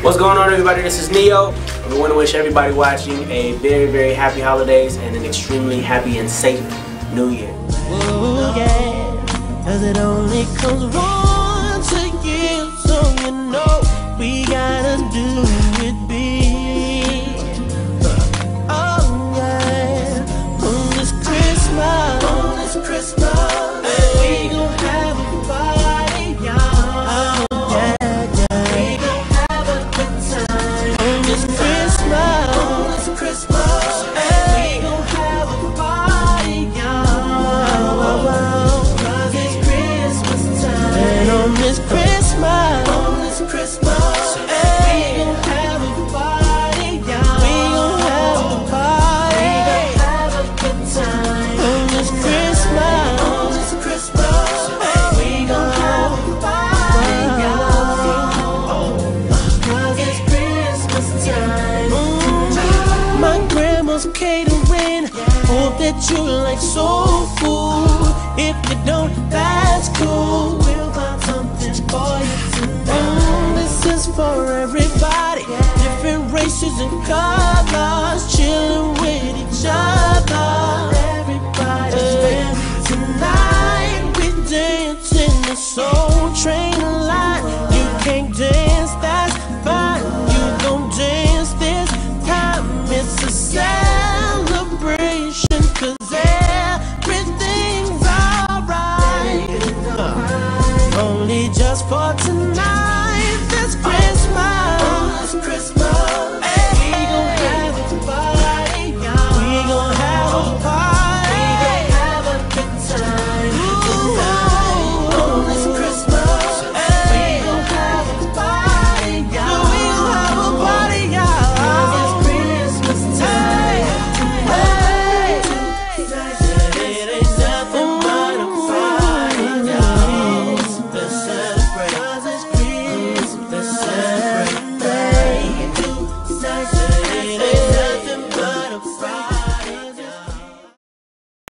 What's going on, everybody? This is Neo. We want to wish everybody watching a very, very happy holidays and an extremely happy and safe New Year. Ooh, yeah, 'cause it only comes once a year, so you know we gotta do it big. Oh yeah, on this Christmas, we gon' have a party, y'all. Oh yeah, yeah, we gon' have a good time on this Christmas, we gon' have a party, y'all. 'Cause it's Christmas time, and on this Christmas, we gon' have a party, y'all. We gon' have a party, we gon' have a good time on this Christmas, we gon' have a party, y'all. 'Cause it's Christmas time. My grandma's catering. Hope that you like soul food. If you don't, that's cool. We'll find something for you tonight. This is for everybody, different races and colors, chilling with each other. Everybody's ready tonight. We dancing the Soul Train line. You can't dance, that's fine. You gon' dance this time. It's a celebration, 'cause